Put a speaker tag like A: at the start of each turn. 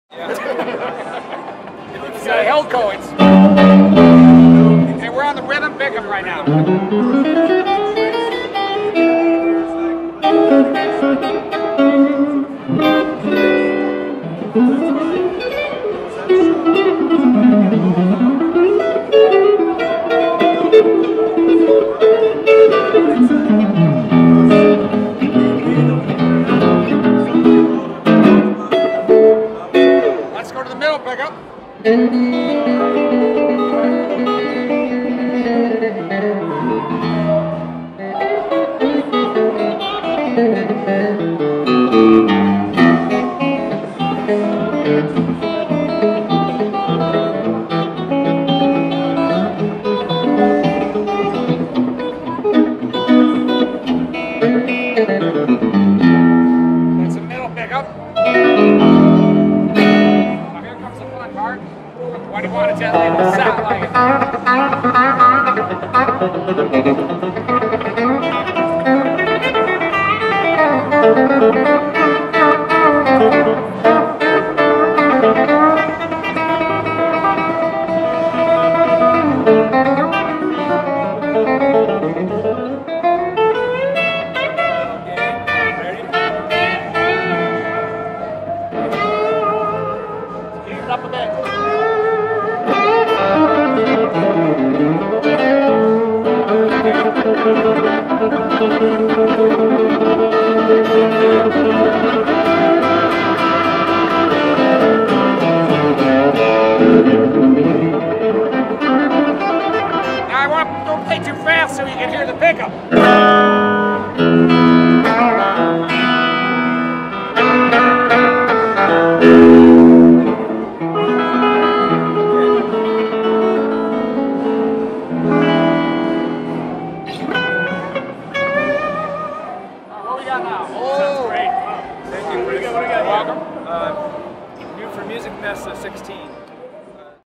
A: It's Hilko. And we're on the rhythm pickup right now. Let's go to the middle pickup. That's a middle pickup. Now here comes the fun part. What do you want to tell me? It'll sound like it. Up a bit. Now I want to don't play too fast so you can hear the pickup.
B: Sounds great. Thank you. What do we got?
A: Welcome.
B: New for Musikmesse 16.